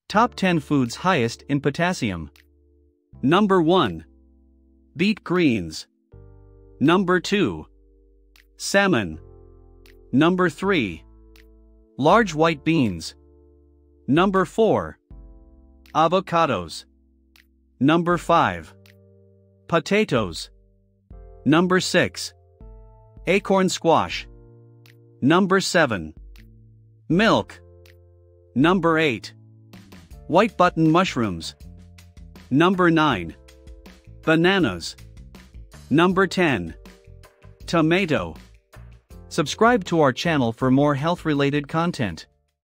Top 10 foods highest in potassium. Number 1. Beet greens. Number 2. Salmon. Number 3. Large white beans. Number 4. Avocados. Number 5. Potatoes. Number 6. Acorn squash. Number 7. Milk. Number 8. White button mushrooms. Number 9. Bananas. Number 10. Tomato. Subscribe to our channel for more health-related content.